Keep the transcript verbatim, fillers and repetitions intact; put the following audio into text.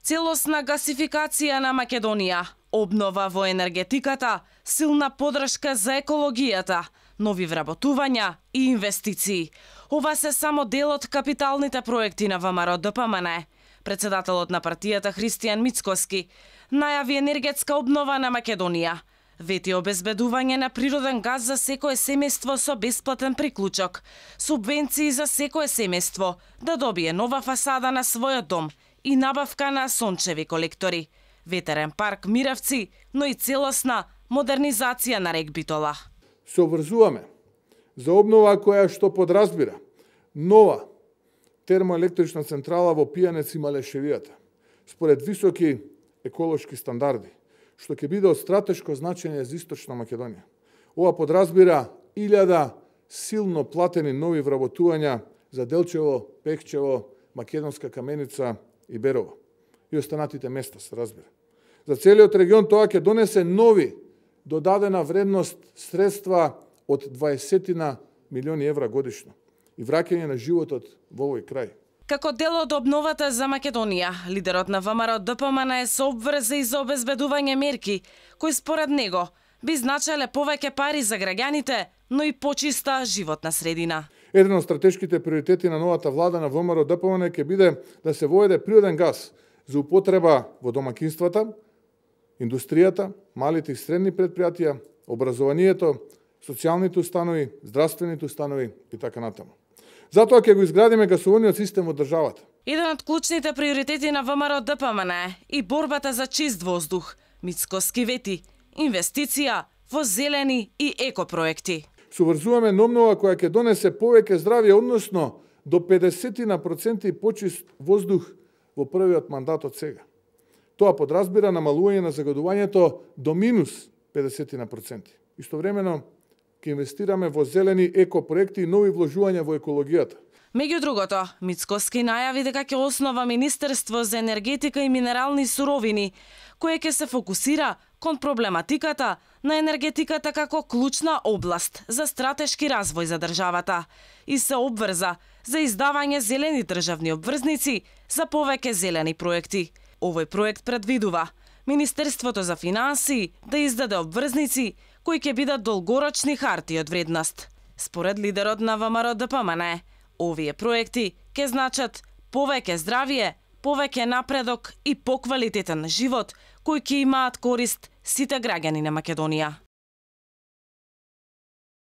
Целосна гасификација на Македонија, обнова во енергетиката, силна подршка за екологијата, нови вработувања и инвестиции. Ова се само дел од капиталните проекти на ВМРО Д П М Н. Председателот на партијата Христијан Мицкоски најави енергетска обнова на Македонија, вети обезбедување на природен газ за секое семејство со бесплатен приклучок, субвенции за секое семејство да добие нова фасада на својот дом и набавка на сончеви колектори, ветерен парк Миравци, но и целосна модернизација на рек Битола. Се обврзуваме за обнова која што подразбира нова термоелектрична централа во Пијанец и Малешевијата, според високи еколошки стандарди, што ќе биде од стратешко значење за Источна Македонија. Ова подразбира илјада силно платени нови вработувања за Делчево, Пехчево, Македонска Каменица и Берово и останатите места, се разбира. За целиот регион тоа ќе донесе нови додадена вредност средства од дваесет милиони евра годишно и враќање на животот во овој крај. Како дел од обновата за Македонија, лидерот на ВМРО Д П М Н се обврзе и за обезбедување мерки, кои според него би значеле повеќе пари за граѓаните, но и почиста животна средина. Еден од стратешките приоритети на новата влада на ВМРО Д П М Н ќе биде да се воеде природен газ за употреба во домакинствата, индустријата, малите и средни предпријатија, образованието, социјалните установи, здравствените установи и така натаму. Затоа ќе го изградиме гасоводниот систем од државата. Еден од клучните приоритети на ВМРО Д П М Н е и борбата за чист воздух. Мицкоски вети инвестиција во зелени и екопроекти. Се уврзуваме на обнова која ќе донесе повеќе здравје, односно до педесет проценти почист воздух во првиот мандат од сега. Тоа подразбира намалување на загадувањето до минус педесет проценти. Истовремено ќе инвестираме во зелени екопроекти и нови вложувања во екологијата. Меѓу другото, Мицкоски најави дека ќе основа Министерство за енергетика и минерални суровини, кое ќе се фокусира кон проблематиката на енергетиката како клучна област за стратешки развој за државата и се обврза за издавање зелени државни обврзници за повеќе зелени проекти. Овој проект предвидува Министерството за финансии да издаде обврзници кои ќе бидат долгорочни харти од вредност. Според лидерот на ВМРО Д П М Н, овие проекти ќе значат повеќе здравје, повеќе напредок и поквалитетен живот кој ќе имаат корист сите граѓани на Македонија.